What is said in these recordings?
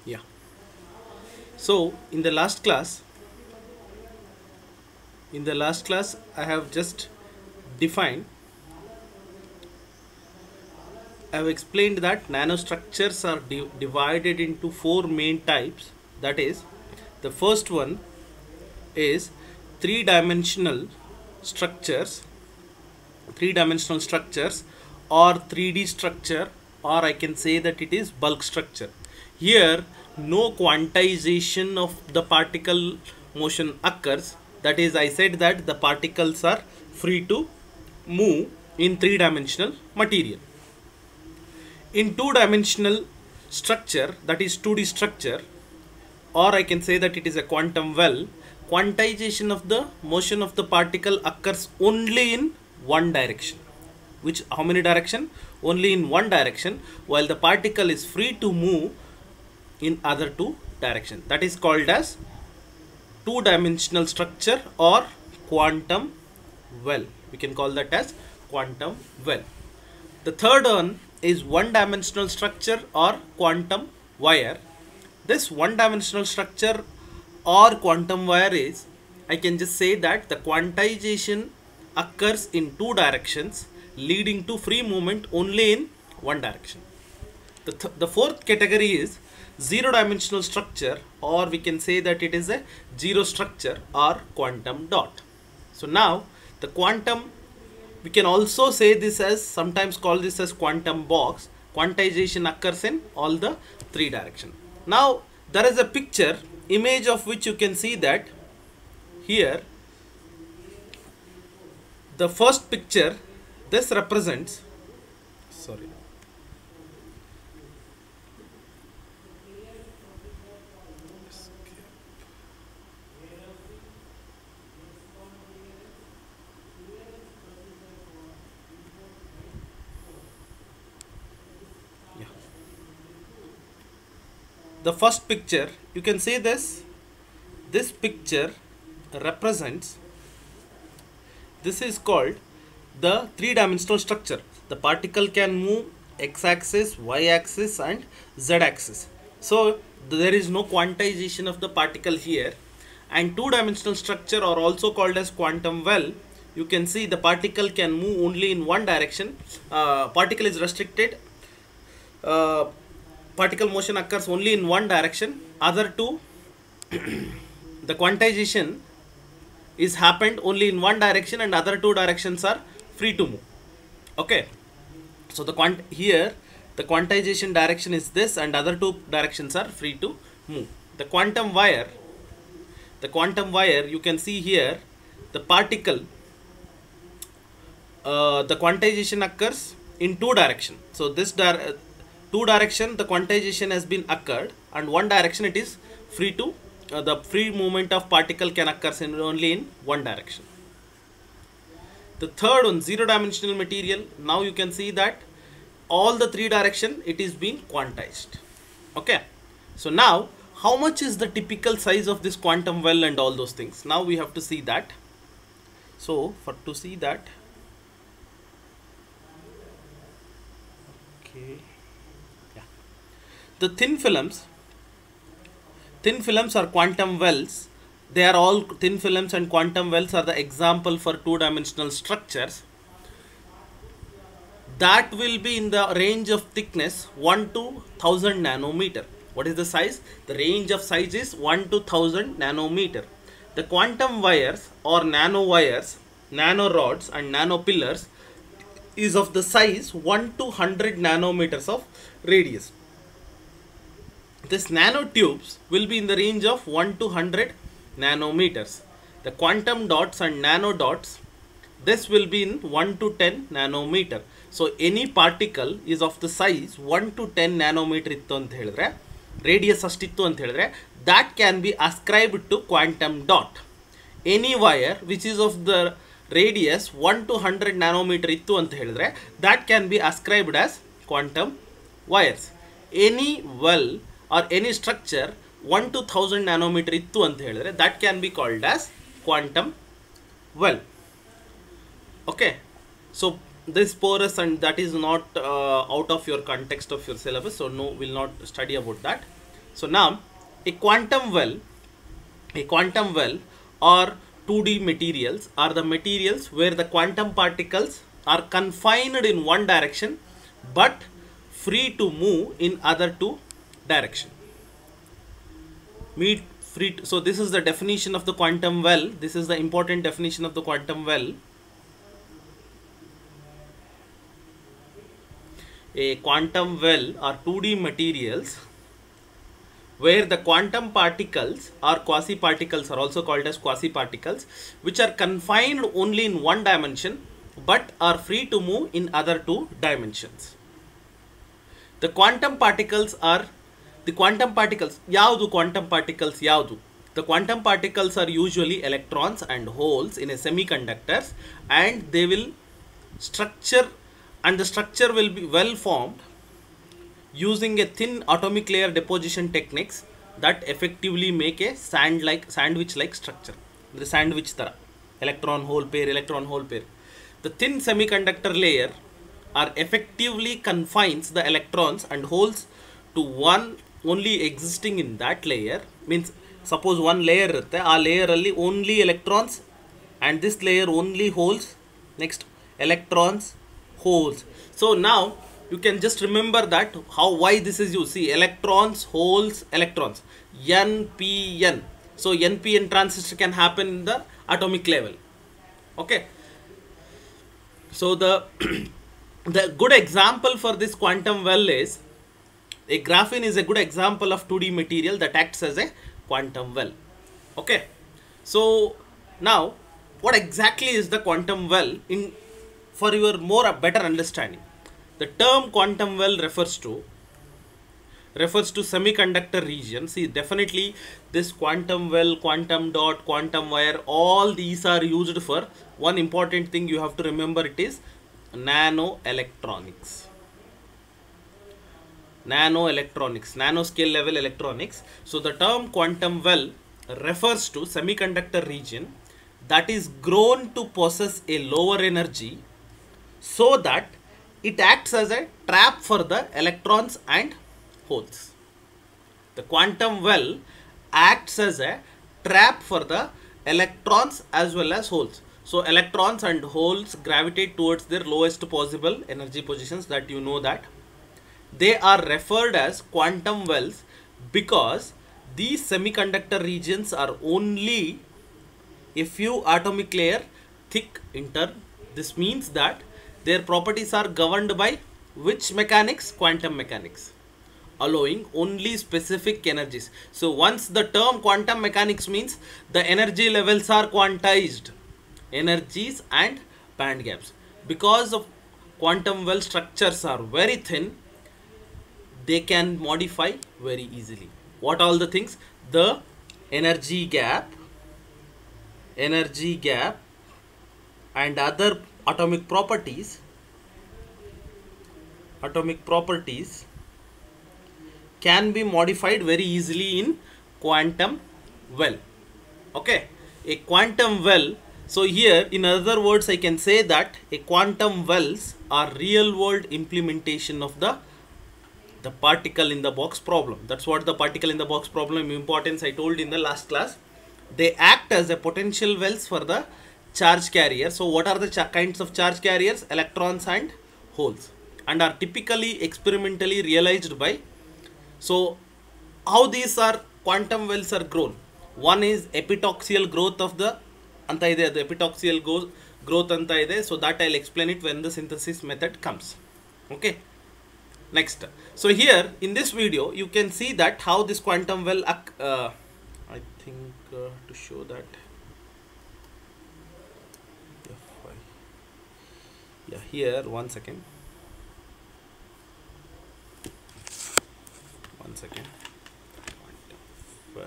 Yeah. So in the last class, I have just defined, I have explained that nanostructures are divided into four main types. That is, the first one is three-dimensional structures, three-dimensional structures, or 3D structure, or I can say that it is bulk structure. Here, no quantization of the particle motion occurs. That is, I said that the particles are free to move in three-dimensional material. In two-dimensional structure, that is 2D structure, or I can say that it is a quantum well, quantization of the motion of the particle occurs only in one direction. Which, how many direction? Only in one direction, while the particle is free to move in other two directions. That is called as two-dimensional structure or quantum well. We can call that as quantum well. The third one is one-dimensional structure or quantum wire. This one-dimensional structure or quantum wire is, I can just say that the quantization occurs in two directions, leading to free movement only in one direction. The fourth category is zero-dimensional structure, or we can say that it is a zero structure or quantum dot. So now the quantum, we can also say this as, sometimes call this as quantum box. Quantization occurs in all the three directions. Now there is a picture image of which you can see that here, the first picture, this represents, sorry, yeah, the first picture, you can see this picture represents, this is called the three-dimensional structure. The particle can move x-axis, y-axis and z-axis. So there is no quantization of the particle here. And two-dimensional structure are also called as quantum well. You can see the particle can move only in one direction. Particle is restricted. Particle motion occurs only in one direction. Other two, the quantization is happened only in one direction and other two directions are free to move. Okay, so here the quantization direction is this and other two directions are free to move. The quantum wire, you can see here the particle, the quantization occurs in two direction. So this two direction the quantization has been occurred, and one direction it is free to, the free movement of particle can occur only in one direction. The third one, zero-dimensional material. Now you can see that all the three direction it is being quantized. Okay, so now how much is the typical size of this quantum well and all those things? Now we have to see that. So to see that, okay, yeah, the thin films are quantum wells. They are all thin films, and quantum wells are the example for two-dimensional structures that will be in the range of thickness 1 to 1000 nanometer. What is the size? The range of size is 1 to 1000 nanometer. The quantum wires or nano wires, nano rods and nano pillars is of the size 1 to 100 nanometers of radius. This nanotubes will be in the range of 1 to 100 nanometers. The quantum dots and nano dots, this will be in 1 to 10 nanometer. So any particle is of the size 1 to 10 nanometer ittu anta helidre, radius astittu anta helidre, that can be ascribed to quantum dot. Any wire which is of the radius 1 to 100 nanometer ittu anta helidre, that can be ascribed as quantum wires. Any well or any structure 1 to 1000 nanometer ittu anta helidre, that can be called as quantum well. Okay, so this porous, and that is not out of your context of your syllabus, so no, will not study about that. So now a quantum well or 2D materials are the materials where the quantum particles are confined in one direction but free to move in other two direction. So this is the definition of the quantum well. This is the important definition of the quantum well. A quantum well are 2D materials where the quantum particles or quasi-particles are also called as quasi-particles, which are confined only in one dimension but are free to move in other two dimensions. The quantum particles are ಯಾವುದು? The quantum particles are usually electrons and holes in a semiconductors, and they will structure, and the structure will be well formed using a thin atomic layer deposition techniques that effectively make a sandwich like structure. The sandwich tara, electron hole pair. The thin semiconductor layer are effectively confines the electrons and holes to one only existing in that layer. Means suppose one layer irutte, aa layer alli only electrons and this layer only holes. Next, electrons, holes. So now you can just remember that why this is, you see, electrons, holes, electrons, NPN. So NPN transistor can happen in the atomic level. Okay, so the the good example for this quantum well is a graphene is a good example of 2D material that acts as a quantum well. Okay, so now what exactly is the quantum well? For your better understanding, the term quantum well refers to semiconductor region. See, definitely this quantum well, quantum dot, quantum wire, all these are used for one important thing you have to remember. It is nanoelectronics, nanoscale level electronics. So the term quantum well refers to semiconductor region that is grown to possess a lower energy so that it acts as a trap for the electrons and holes. The quantum well acts as a trap for the electrons as well as holes. So electrons and holes gravitate towards their lowest possible energy positions, that you know that. They are referred as quantum wells because these semiconductor regions are only a few atomic layer thick in turn. This means that their properties are governed by which mechanics? Quantum mechanics, allowing only specific energies. So once the term quantum mechanics means the energy levels are quantized, energies and band gaps. Because of quantum well structures are very thin, they can modify very easily. What all the things? The energy gap and other atomic properties can be modified very easily in quantum well. Okay, a quantum well. So here, in other words, I can say that a quantum wells are real world implementation of the particle in the box problem. That's what the particle in the box problem importance I told in the last class. They act as a potential wells for the charge carrier. So what are the kinds of charge carriers? Electrons and holes, and are typically experimentally realized by. So how these are quantum wells are grown? One is epitaxial growth of the anta ide, the epitaxial growth anta ide. So that I'll explain it when the synthesis method comes. Okay, next. So here in this video you can see that how this quantum well I think to show that, yeah, here one second. Well,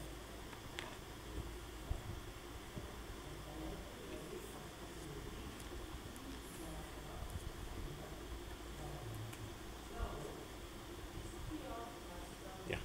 yeah,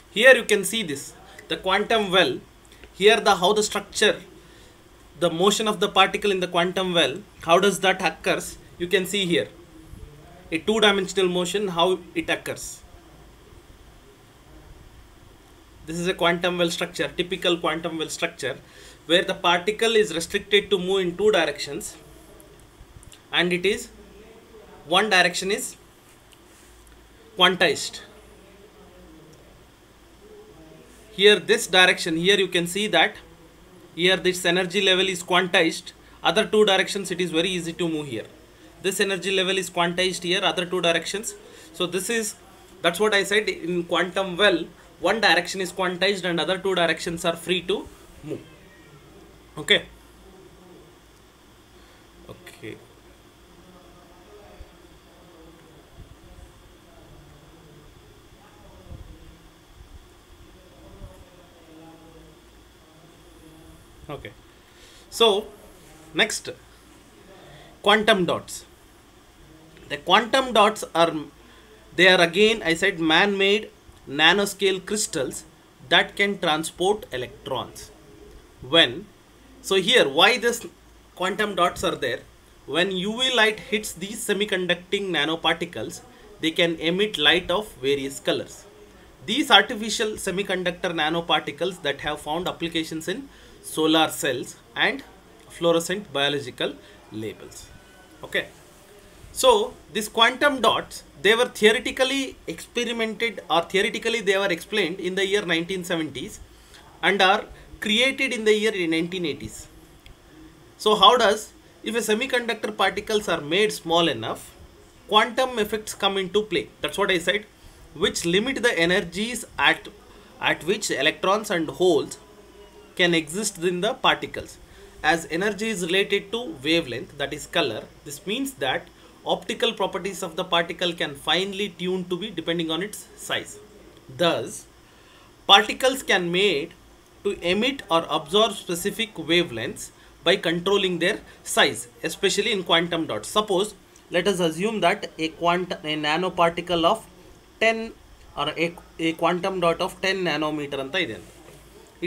Here you can see this, the quantum well. Here the how the structure, the motion of the particle in the quantum well, how does that occurs? You can see here a two-dimensional motion, how it occurs. This is a quantum well structure, typical quantum well structure, where the particle is restricted to move in two directions, and it is one direction is quantized. Here this direction, here you can see that here this energy level is quantized, other two directions it is very easy to move here. This energy level is quantized here, other two directions. So this is, that's what I said, in quantum well one direction is quantized and other two directions are free to move. Okay. Okay. Okay. So next, quantum dots. The quantum dots are, they are again I said man-made nanoscale crystals that can transport electrons. When, so here why this quantum dots are there? When UV light hits these semiconducting nanoparticles, they can emit light of various colors. These artificial semiconductor nanoparticles that have found applications in solar cells and fluorescent biological labels. Okay. So these quantum dots, they were theoretically experimented, or theoretically they were explained in the year 1970s and are created in the year 1980s. So how does, if a semiconductor particles are made small enough, quantum effects come into play. That's what I said, which limit the energies at which electrons and holes can exist in the particles. As energy is related to wavelength, that is color, this means that optical properties of the particle can finely tune to be depending on its size. Thus, particles can made to emit or absorb specific wavelengths by controlling their size, especially in quantum dots. Suppose, let us assume that a nanoparticle of 10 or a quantum dot of 10 nanometer anta ide. ಈ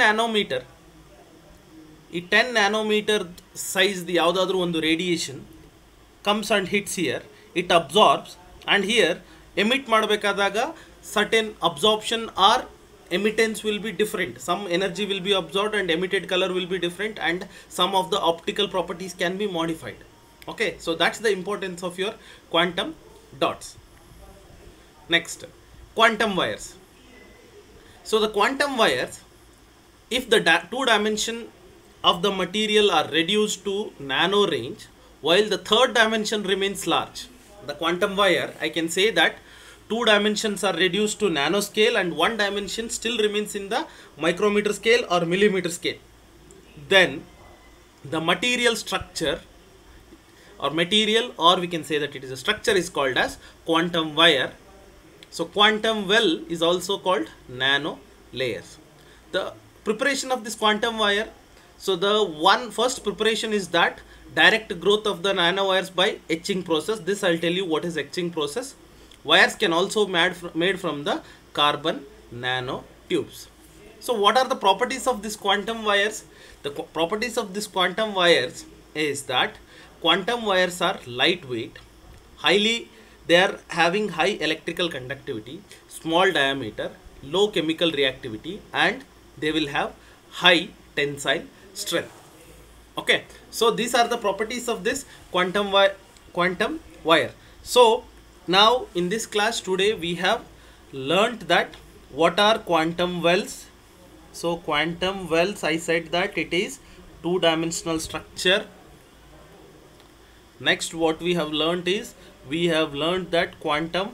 10 nanometer size the ಯಾವುದಾದ್ರೂ ಒಂದು radiation comes and hits here, it absorbs, and here emit ಮಾಡಬೇಕಾದಾಗ certain absorption or emittance will be different. Some energy will be absorbed and emitted color will be different, and some of the optical properties can be modified. Okay, so that's the importance of your quantum dots. Next, quantum wires. So the quantum wires, if the two dimension of the material are reduced to nano range while the third dimension remains large, the quantum wire, I can say that two dimensions are reduced to nanoscale and one dimension still remains in the micrometer scale or millimeter scale, then the material structure or material, or we can say that it is a structure, is called as quantum wire. So quantum well is also called nano layers. The preparation of this quantum wire, so the first preparation is that direct growth of the nanowires by etching process. This I'll tell you what is etching process. Wires can also made from the carbon nanotubes. So what are the properties of this quantum wires? The properties of this quantum wires is that quantum wires are lightweight, they are having high electrical conductivity, small diameter, low chemical reactivity, and they will have high tensile strength. Okay, so these are the properties of this quantum wire. So now in this class today we have learnt that what are quantum wells. So quantum wells, I said that it is two-dimensional structure. Next, what we have learnt is, we have learnt that quantum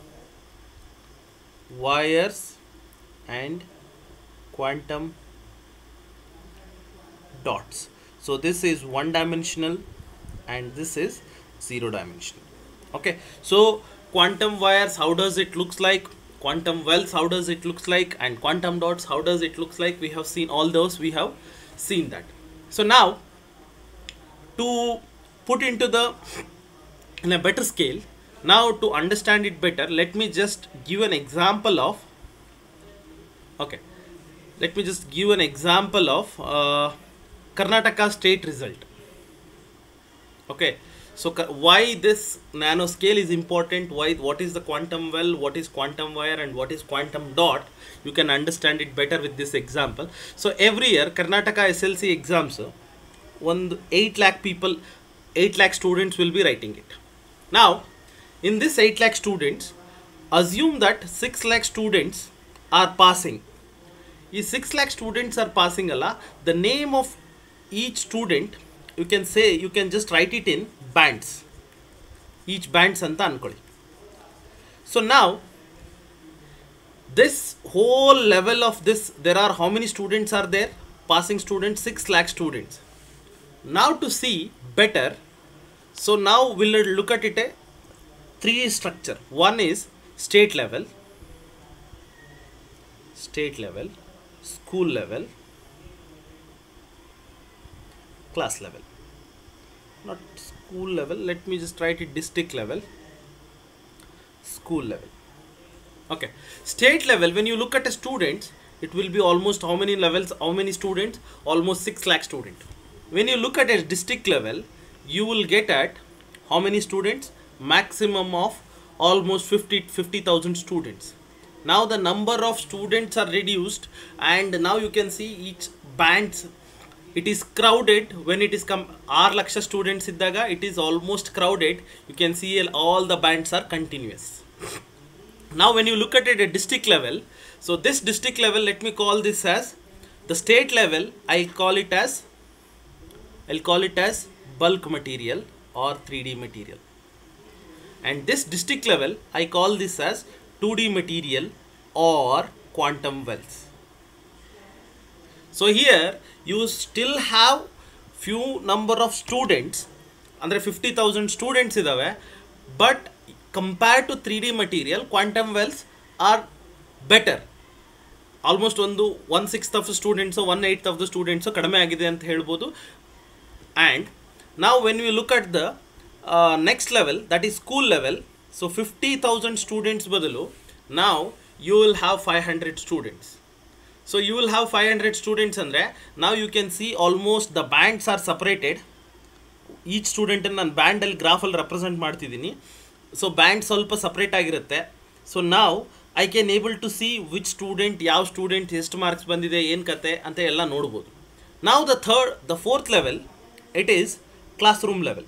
wires and quantum dots. So this is one dimensional and this is zero dimensional. Okay, so quantum wires, how does it looks like? Quantum wells, how does it looks like? And quantum dots, how does it looks like? We have seen all those, we have seen that. So now, to put into in a better scale, now to understand it better, let me just give an example of Okay, let me just give an example of Karnataka state result. Okay, so why this nanoscale is important, why, what is the quantum well, what is quantum wire, and what is quantum dot, you can understand it better with this example. So every year Karnataka SLC exams, 8 lakh people, 8 lakh students will be writing it. Now in this 8 lakh students, assume that 6 lakh students are passing. These 6 lakh students are passing alla, the name of each student, you can say, you can just write it in bands, each bands anta ankoli. So now this whole level of this, there are how many students are there, passing students, 6 lakh students. Now to see better, so now we'll look at it a 3 structure. One is state level, school level, class level. Not school level, let me just write it district level, school level. Okay, state level, when you look at a student, it will be almost how many levels, how many students, almost 6 lakh students. When you look at a district level, you will get at how many students, maximum of almost 50,000 students. Now the number of students are reduced, and now you can see each bands, it is crowded. When it is 6 lakh students iddaga, it is almost crowded. You can see all the bands are continuous. Now when you look at it at district level, so this district level, let me call this as the state level. I'll call it as bulk material or 3D material, and this district level I call this as 2D material or quantum wells. So here you still have few number of students, under 50,000 students idave, but compared to 3D material, quantum wells are better. Almost 1/6 of the students or 1/8 of the students kadame agide anta helbodu. And now when we look at the next level, that is school level, so 50,000 students badalu, now you will have 500 students. So you will have 500 students andre, now you can see almost the bands are separated. Each student in nan band alli graph alli represent ಮಾಡ್ತಿದ್ದೀನಿ. So band ಸ್ವಲ್ಪ separate ಆಗಿರುತ್ತೆ. So now I can able to see which student, ಯಾವ student ಎಷ್ಟು marks ಬಂದಿದೆ, ಏನು ಕತೆ ಅಂತ ಎಲ್ಲ ನೋಡಬಹುದು. Now the fourth level, it is classroom level.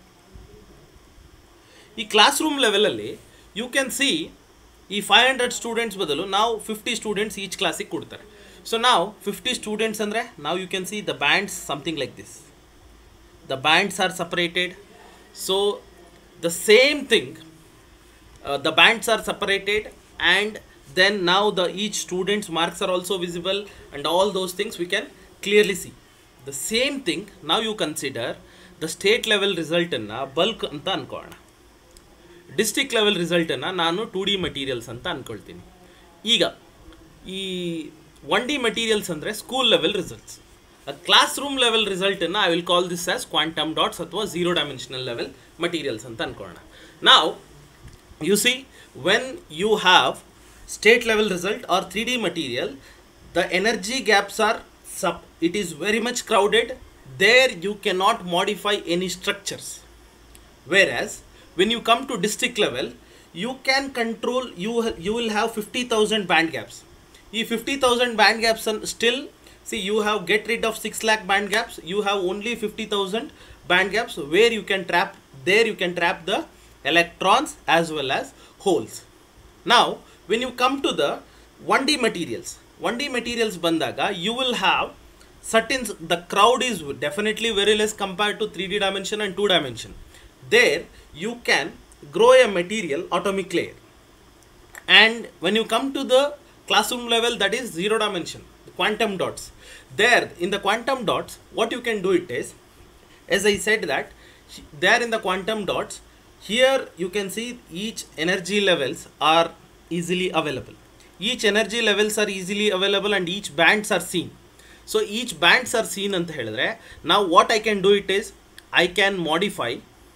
ಈ classroom level ಅಲ್ಲಿ you can see ಈ 500 students ಬದಲು now 50 students each class ಗೆ ಕೊಡ್ತಾರೆ. So now 50 students andre, now you can see the bands something like this. The bands are separated. So the same thing, the bands are separated, and then now each student's marks are also visible, and all those things we can clearly see. The same thing, now you consider the state level result anna bulk anta ankolna, district level result anna ನಾನು 2D materials ಅಂತ ಅನ್ಕೊಳ್ತೀನಿ. ಈಗ ಈ 1D materials andre school level results. A classroom level result anna I will call this as quantum dots ಅಥವಾ 0 dimensional level materials ಅಂತ ಅನ್ಕೊಳ್ಳೋಣ. Now you see, when you have state level result or 3D material, the energy gaps are it is very much crowded. There you cannot modify any structures. Whereas when you come to district level, you can control, you will have 50,000 band gaps. If 50,000 band gaps, and still see you have get rid of 6 lakh band gaps, you have only 50,000 band gaps where you can trap, there you can trap the electrons as well as holes. Now when you come to the 1D materials bandaga, you will have certain, the crowd is definitely very less compared to 3D dimension and 2 dimension. There you can grow a material atomic layer. And when you come to the classroom level, that is 0 dimension, quantum dots, there in the quantum dots what you can do it is, as I said that there in the quantum dots, here you can see each energy levels are easily available. Each energy levels are easily available and each bands are seen. So each bands are seen anta helidre, now what I can do it is, I can modify,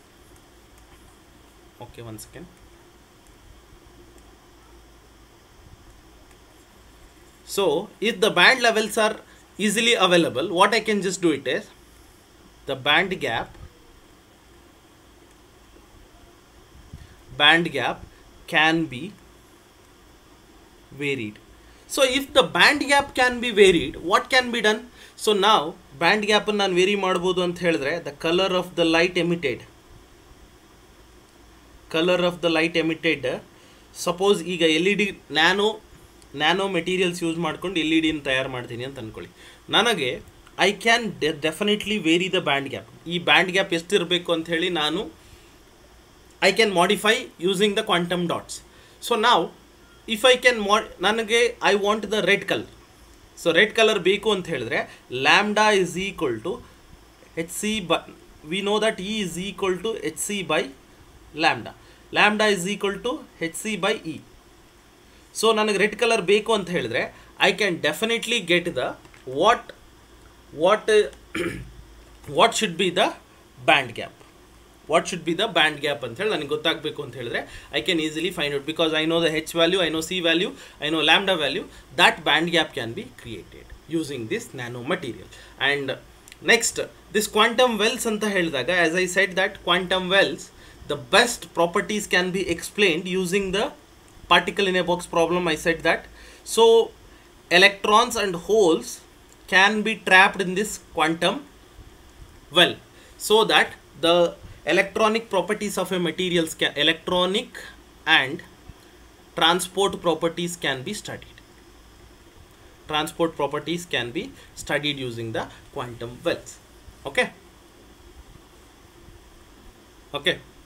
okay, one second. So if the band levels are easily available, what I can just do it is the band gap can be varied. So if the band gap can be varied, what can be done? So now band gap ನಾನು vary ಮಾಡಬಹುದು ಅಂತ ಹೇಳಿದ್ರೆ the color of the light emitted suppose ಈಗ LED nano materials use ಮಾಡ್ಕೊಂಡು LED ತಯಾರು ಮಾಡ್ತೀನಿ ಅಂತ ಅನ್ಕೊಳ್ಳಿ. ನನಗೆ I can definitely vary the band gap. ಈ ಬ್ಯಾಂಡ್ ಗ್ಯಾಪ್ ಎಷ್ಟಿರಬೇಕು ಅಂತ ಹೇಳಿ ನಾನು I can modify using the quantum dots. So ನಾವು ಇಫ್ ಐ ಕ್ಯಾನ್ ನನಗೆ I want the red colour. So red colour ಬೇಕು ಅಂತ ಹೇಳಿದ್ರೆ lambda is equal to h c by, we know that e is equal to h c by lambda. Lambda is equal to h c by e. So ನನಗೆ red colour ಬೇಕು ಅಂತ ಹೇಳಿದ್ರೆ I can definitely get the what should be the band gap. What should be the band gap ಅಂತ ಹೇಳಿ ನನಗೆ ಗೊತ್ತಾಗಬೇಕು ಅಂತ ಹೇಳಿದ್ರೆ I can easily find out, because I know the h value, I know c value, I know lambda value. That band gap can be created using this nano material. And next this quantum wells ಅಂತ ಹೇಳಿದಾಗ, as I said that quantum wells the best properties can be explained using the particle in a box problem. I said that. So electrons and holes can be trapped in this quantum well, so that the electronic properties of a materials electronic and transport properties can be studied. Transport properties can be studied using the quantum wells. Okay.